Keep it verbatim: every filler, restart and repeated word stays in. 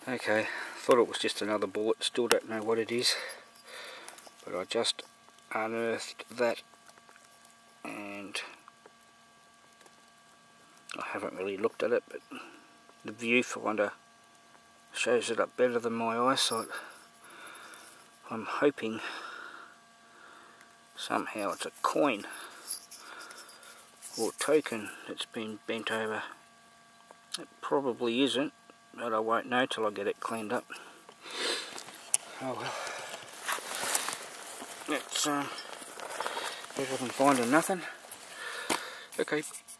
Okay, thought it was just another bullet, still don't know what it is, but I just unearthed that and I haven't really looked at it, but the viewfinder shows it up better than my eyesight. I'm hoping somehow it's a coin or token that's been bent over. It probably isn't, but I won't know till I get it cleaned up. Oh well. It's um, better than finding nothing. Okay.